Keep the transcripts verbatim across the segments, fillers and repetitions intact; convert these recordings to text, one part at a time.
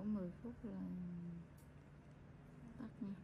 đổ mười phút là tắt nha.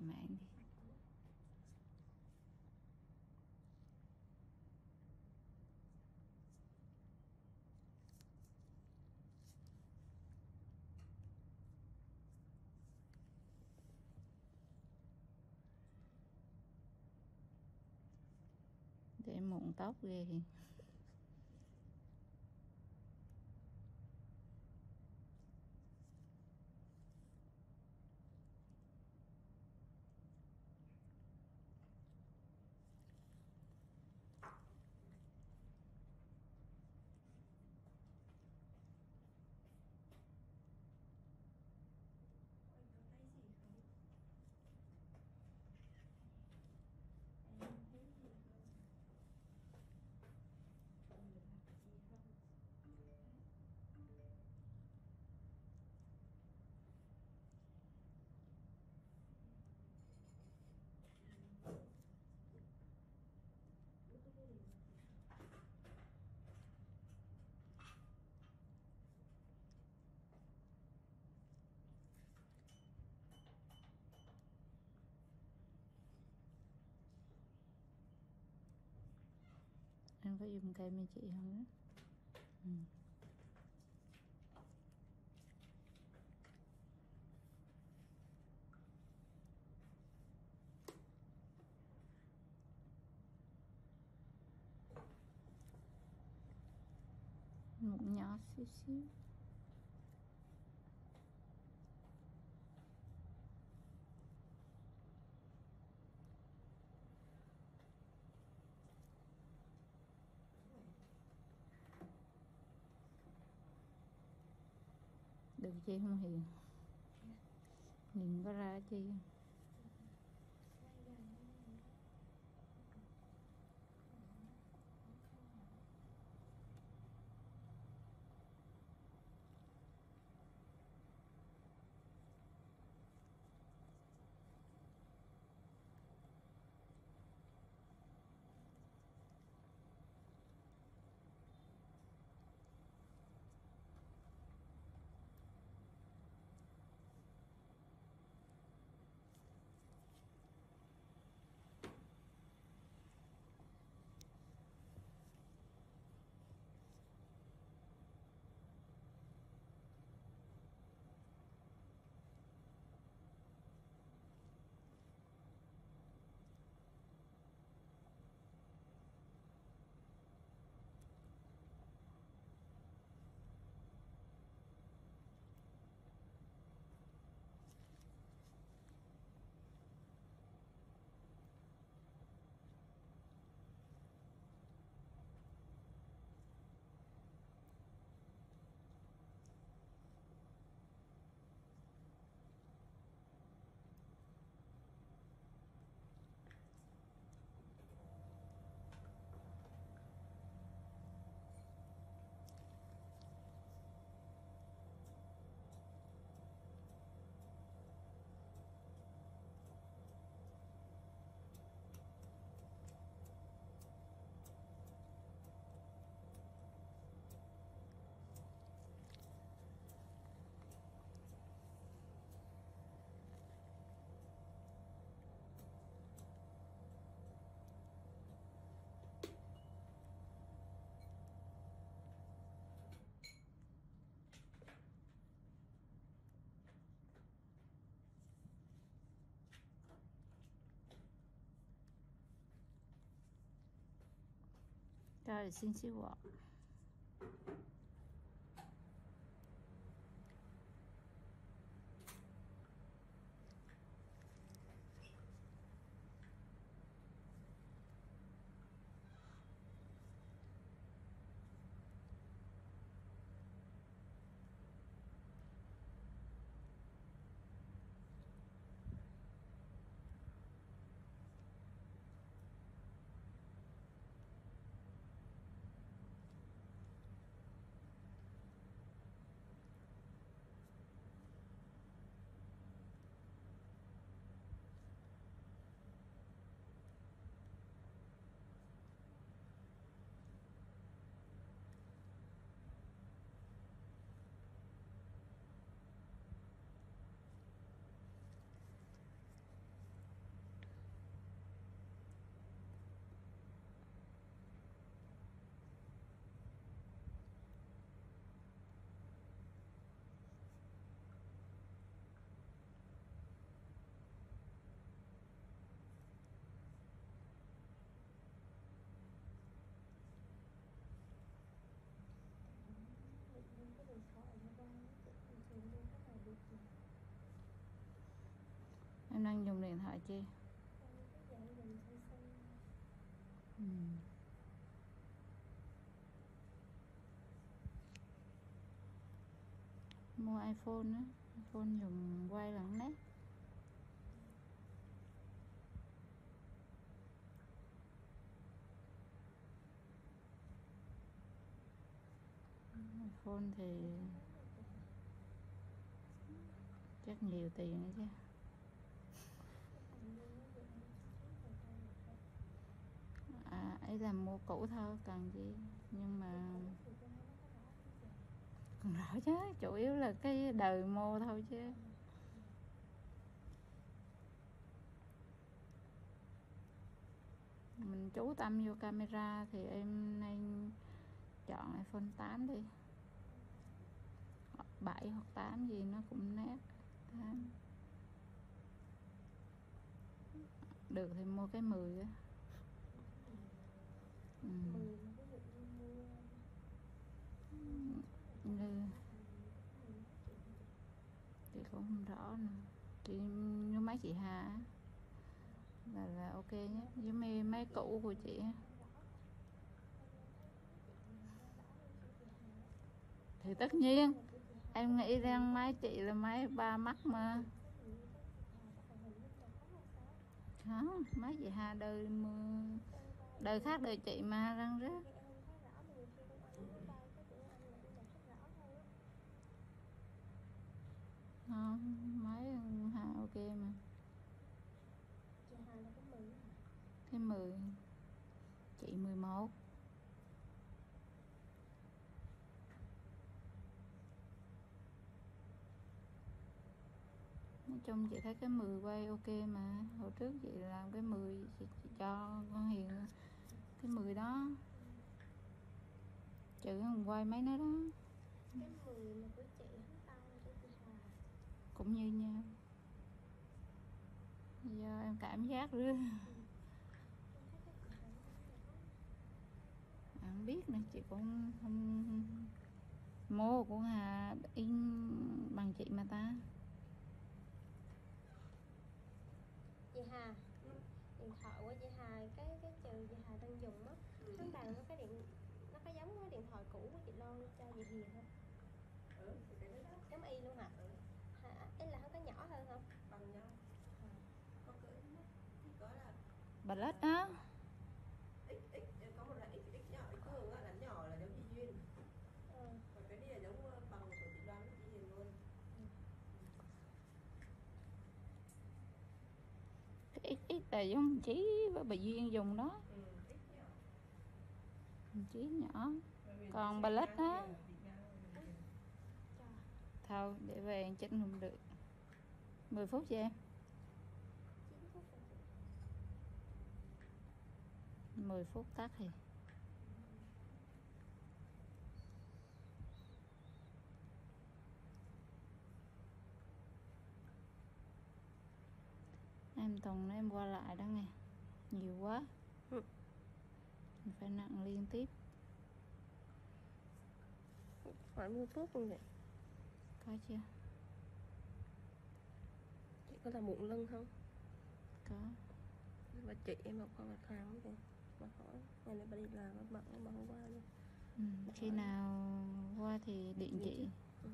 mạng đi. Để mụn tóc ghê. Em có dùng cây mấy chị không đó? Ừ. Mụn nhỏ xíu xíu. Được chi không Hiền? Nhìn có ra chi? Rồi xin xíu ạ. đang dùng điện thoại chi? Ừ. Mua iPhone á, iPhone dùng quay lẫn nét. iPhone thì chắc nhiều tiền đấy chứ. À, ấy là mua cũ thôi, cần gì. Nhưng mà còn rõ chứ, chủ yếu là cái đời mô thôi chứ. Mình chú tâm vô camera thì em nên chọn iPhone tám đi, bảy hoặc tám gì nó cũng nét. tám. Được thì mua cái mười á. Ừ. Như chị cũng không rõ nữa. Chị như mấy chị Hà là là ok nhé, với mấy máy cũ của chị. Thì tất nhiên em nghĩ rằng máy chị là máy ba mắt mà. Không, máy chị Hà đời mười, đời khác đời chị mà răng rớt. Không, máy Hà ok mà. Cái mười, chị mười một. Nói chung chị thấy cái mười quay ok mà. Hồi trước chị làm cái mười chị, chị cho con Hiền cái mười đó, chữ không quay mấy nó đó. Cái mười mà của chị không tăng của chị Hà cũng như nhau. Do em cảm giác nữa. Ừ. À, không biết nữa, chị cũng không mua của Hà in bằng chị mà ta. Chị Hà, điện thoại của chị Hà, cái cái trừ chị Hà đang dùng á, kháng bàn nó cái điện nó có giống với điện thoại cũ của chị Loan cho chị Hiền không? Ừ, thì cái đó Giống y luôn hả? Ừ. Hả? Ý là nó có nhỏ hơn không? Bằng nhau. À. Có cỡ thì có là Black đó. x x có một là x x nhỏ, x thường là nhỏ là giống chị Duyên. Ừ. Còn cái này là giống bằng của chị Loan với chị Hiền luôn. Cái x x là giống Chí với bà Duyên dùng đó. Ừ, x nhỏ. Chí nhỏ. Còn Black á thôi để về ăn chỉnh không được. Mười phút cho em. Mười phút tắt thì em tuần em qua lại đó nghe, nhiều quá. Ừ. Mình phải nặng liên tiếp. Khoảng mười phút luôn vậy. Có chưa? Chị có làm mụn lưng không? Có. Và chị em học qua mặt hàng kìa. Mà hỏi ngày nay bà đi làm bà bận bà không qua luôn. Ừ, khi nào qua thì điện chị. Ừ.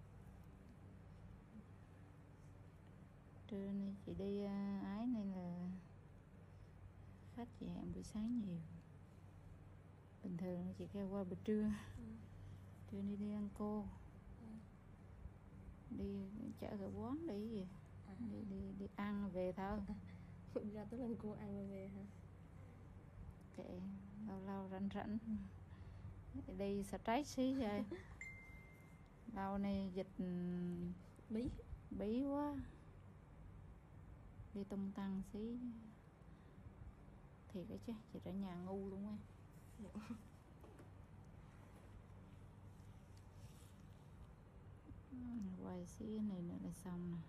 Trưa nay chị đi uh, ái nên là khách chị hẹn buổi sáng nhiều. Bình thường chị kêu qua buổi trưa. Ừ. Trưa đi đi ăn cô. Ừ. Đi chợ gạo quán đi gì. À. Đi, đi, đi ăn về thôi. Ra tới lần cô ăn rồi về hả? Kệ, lâu lâu rảnh rảnh đi stress xí vậy. Lâu nay dịch bí bí quá, đi tung tăng xí thiệt cái chứ, chị ở nhà ngu luôn á. Quay xí này nữa là xong nè.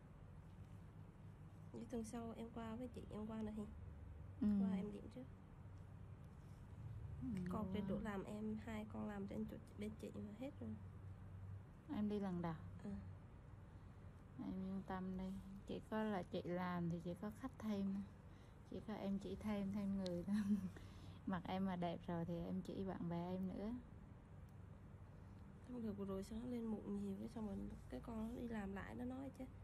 Vậy tuần sau em qua với chị, em qua này thì ừ. qua em điểm trước. ừ, Còn trên chỗ làm em hai con làm trên chỗ bên chị mà hết rồi. Em đi lần đầu. Ừ. Em yên tâm đi, chỉ có là chị làm thì chỉ có khách thêm, chỉ có em chỉ thêm thêm người thôi. Mặt em mà đẹp rồi thì em chỉ bạn bè em nữa. Không được, vừa rồi sao nó lên mụn nhiều cái xong rồi cái con nó đi làm lại nó nói chứ